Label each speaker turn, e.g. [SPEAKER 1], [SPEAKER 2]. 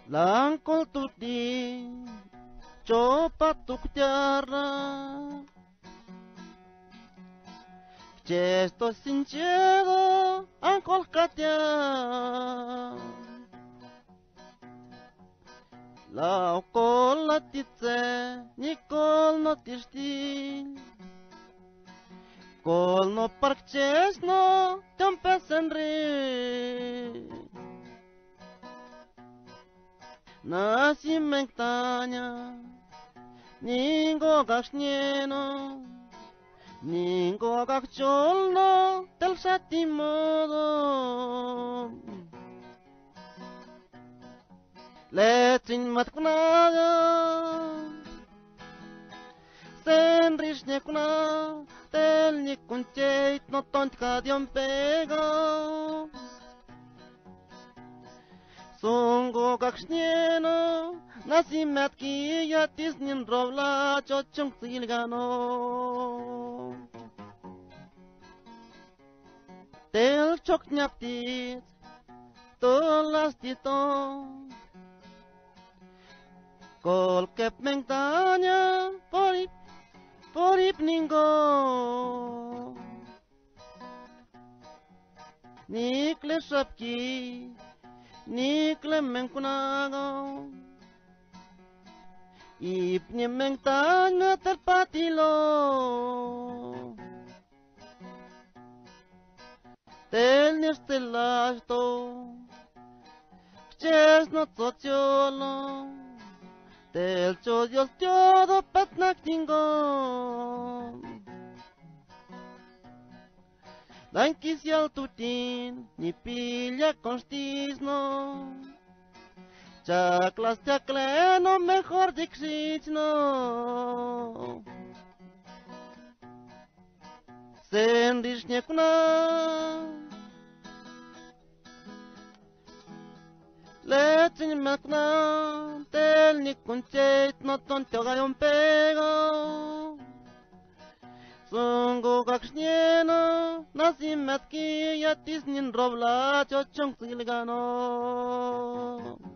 [SPEAKER 1] Langkol tuti coba tuk tiara Gesto sincero ancol katia La kol latitse Nikol no tishti Kol no parkches no Tempesenri Nasi mengtanya Ningo gaksnieno Ningo gakcholno Tel satimodo Lecin matkuna Senrishne kuna Tel nikuncheit no tont kadion pega Songo gaksnieno Nasimatki yatis nin rovla chochung silgano Tel chok nyaptit Tolas tito Kol kep mengtanya Porip ningo Nikle shapki Nikle mengkunago Ipni mengtanya terpatilo Tel nistelasto Chesno tsotiolo Tel chodios tiodo petnak tingo Dankisial tutin Ni pilla constisno Chaklas chakleno mejor dixichno Sendishnyekuna Lechin makna Tel nikunchet no tontiogayon pego Songo gaksnieno Nasimatki yatis nin robla chochong silgano